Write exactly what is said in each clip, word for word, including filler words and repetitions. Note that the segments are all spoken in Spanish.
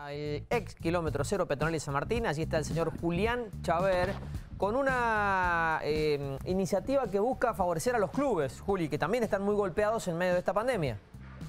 El ex kilómetro cero Petronal y San Martín, allí está el señor Julián Chaver, con una eh, iniciativa que busca favorecer a los clubes, Juli, que también están muy golpeados en medio de esta pandemia.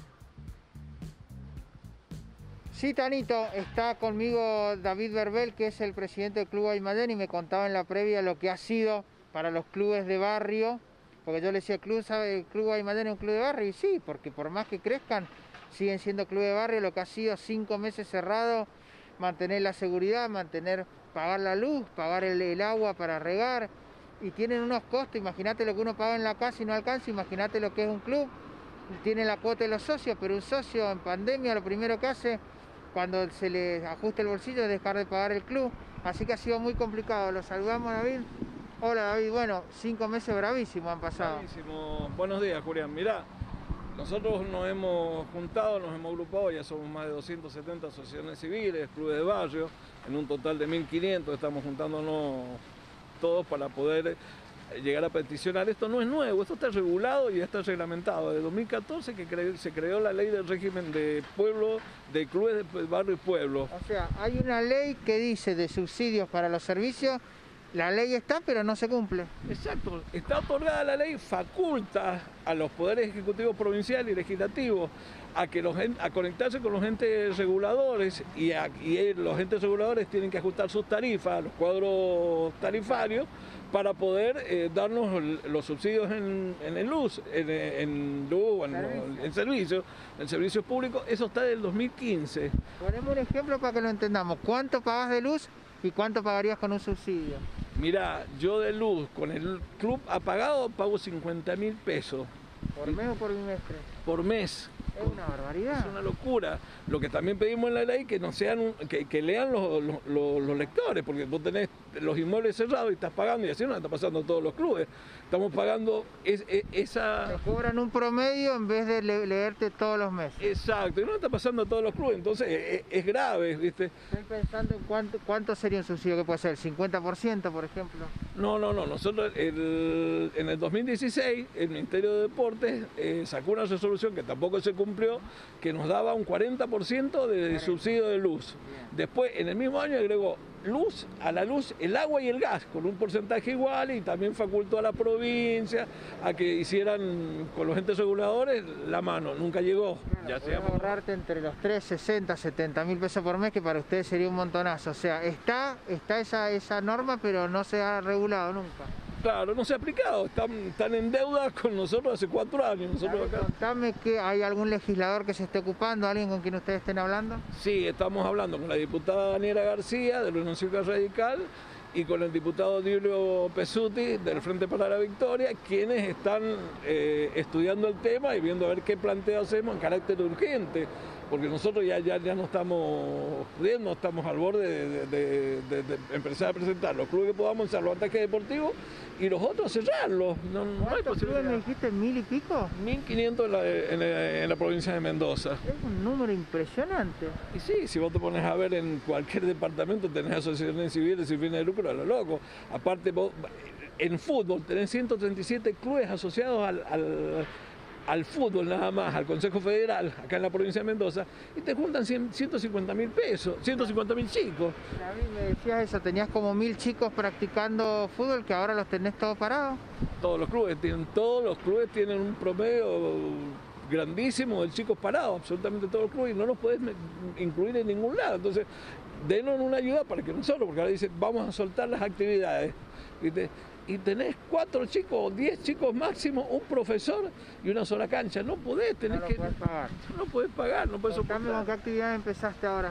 Sí, Tanito, está conmigo David Berbel, que es el presidente del Club Guaymallén, y me contaba en la previa lo que ha sido para los clubes de barrio, porque yo le decía, ¿Club, sabe, el Club Guaymallén es un club de barrio? Y sí, porque por más que crezcan, siguen siendo club de barrio. Lo que ha sido cinco meses cerrado, mantener la seguridad, mantener, pagar la luz, pagar el, el agua para regar, y tienen unos costos. Imagínate lo que uno paga en la casa y no alcanza, imagínate lo que es un club. Tiene la cuota de los socios, pero un socio en pandemia lo primero que hace cuando se le ajusta el bolsillo es dejar de pagar el club, así que ha sido muy complicado. Lo saludamos, David. Hola, David. Bueno, cinco meses bravísimos han pasado. Bravísimo. Buenos días, Julián. Mirá, nosotros nos hemos juntado, nos hemos agrupado, ya somos más de doscientas setenta asociaciones civiles, clubes de barrio, en un total de mil quinientos, estamos juntándonos todos para poder llegar a peticionar. Esto no es nuevo, esto está regulado y ya está reglamentado. Desde dos mil catorce que cre se creó la ley del régimen de pueblo, de clubes de barrio y pueblo. O sea, hay una ley que dice de subsidios para los servicios. La ley está, pero no se cumple. Exacto, está otorgada la ley, faculta a los poderes ejecutivos provinciales y legislativos a, que los, a conectarse con los entes reguladores, y, a, y los entes reguladores tienen que ajustar sus tarifas, los cuadros tarifarios, para poder eh, darnos los subsidios en, en, en luz, en, en luz, en, en servicios, en servicios públicos. Eso está del dos mil quince. Ponemos un ejemplo para que lo entendamos. ¿Cuánto pagas de luz y cuánto pagarías con un subsidio? Mirá, yo de luz con el club apagado pago cincuenta mil pesos. ¿Por mes o por bimestre? Por mes. Es una barbaridad. Es una locura. Lo que también pedimos en la ley que no sean, que, que lean los, los, los, los lectores, porque vos tenés los inmuebles cerrados y estás pagando, y así no está pasando a todos los clubes. Estamos pagando es, es, esa... Te cobran un promedio en vez de le leerte todos los meses. Exacto, y no está pasando a todos los clubes, entonces es, es grave, ¿viste? Estoy pensando en cuánto, cuánto sería un subsidio que puede ser, ¿cincuenta por ciento, por ejemplo? No, no, no, nosotros el, en el dos mil dieciséis el Ministerio de Deportes eh, sacó una resolución que tampoco se cumplió, que nos daba un cuarenta por ciento de subsidio de luz. Después, en el mismo año agregó luz, a la luz, el agua y el gas, con un porcentaje igual, y también facultó a la provincia a que hicieran con los entes reguladores la mano. Nunca llegó. Claro, ya sea ahorrarte entre los tres, sesenta, setenta mil pesos por mes, que para ustedes sería un montonazo. O sea, está, está esa, esa norma, pero no se ha regulado nunca. Claro, no se ha aplicado, están, están en deuda con nosotros hace cuatro años. Nosotros acá... Contame que hay algún legislador que se esté ocupando, alguien con quien ustedes estén hablando. Sí, estamos hablando con la diputada Daniela García del Unión Cívica Radical y con el diputado Dilio Pesuti del Frente para la Victoria, quienes están eh, estudiando el tema y viendo a ver qué planteo hacemos en carácter urgente, porque nosotros ya, ya, ya no estamos pudiendo, estamos al borde de, de, de, de empezar a presentar los clubes que podamos hacer los ataques deportivos y los otros cerrarlos. No, no hay posibilidad. ¿Me dijiste mil y pico? mil quinientos en la, en, la, en la provincia de Mendoza. Es un número impresionante. Y sí, si vos te pones a ver en cualquier departamento tenés asociaciones civiles sin fines de lucro a lo loco. Aparte vos, en fútbol tenés ciento treinta y siete clubes asociados al, al al fútbol nada más, al Consejo Federal, acá en la provincia de Mendoza, y te juntan ciento cincuenta mil pesos, ciento cincuenta mil chicos. David, me decías eso, tenías como mil chicos practicando fútbol, que ahora los tenés todos parados. Todos los clubes tienen, todos los clubes tienen un promedio grandísimo de chicos parados, absolutamente todos los clubes, y no los podés incluir en ningún lado. Entonces, denos una ayuda para que nosotros, porque ahora dicen, vamos a soltar las actividades, ¿viste? Y tenés cuatro chicos o diez chicos máximo, un profesor y una sola cancha. No podés, tenés no que... Podés pagar. No podés pagar, no podés soportar. ¿Con qué actividad empezaste ahora?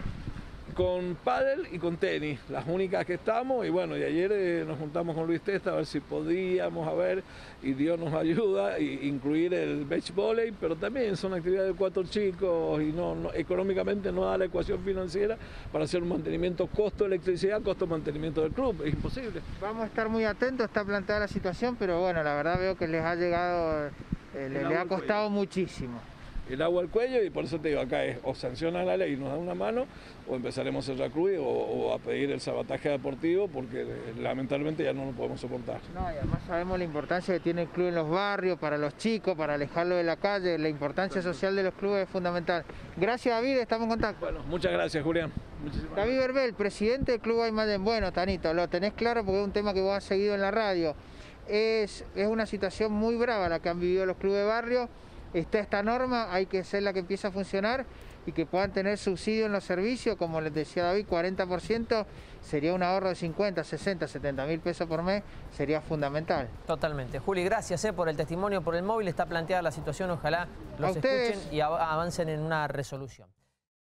Con pádel y con tenis, las únicas que estamos, y bueno, y ayer eh, nos juntamos con Luis Testa a ver si podíamos, a ver, y Dios nos ayuda, y incluir el beach volley, pero también son actividades de cuatro chicos y no, no económicamente no da la ecuación financiera para hacer un mantenimiento costo de electricidad, costo de mantenimiento del club, es imposible. Vamos a estar muy atentos, está planteada la situación, pero bueno, la verdad veo que les ha llegado, eh, le, le ha costado muchísimo. el agua al cuello, y por eso te digo, acá es o sanciona la ley y nos da una mano, o empezaremos el recruit o, o a pedir el sabotaje deportivo, porque eh, lamentablemente ya no lo podemos soportar. No, y además sabemos la importancia que tiene el club en los barrios, para los chicos, para alejarlo de la calle, la importancia social de los clubes es fundamental. Gracias, David, estamos en contacto. Bueno, muchas gracias, Julián. Muchísimas David gracias. Verbel, presidente del Club Guaymallén. Bueno, Tanito, lo tenés claro porque es un tema que vos has seguido en la radio. Es, es una situación muy brava la que han vivido los clubes de barrio. Está esta norma, hay que ser la que empiece a funcionar y que puedan tener subsidio en los servicios, como les decía David, cuarenta por ciento, sería un ahorro de cincuenta, sesenta, setenta mil pesos por mes, sería fundamental. Totalmente. Juli, gracias eh, por el testimonio, por el móvil. Está planteada la situación, ojalá los escuchen y av- avancen en una resolución.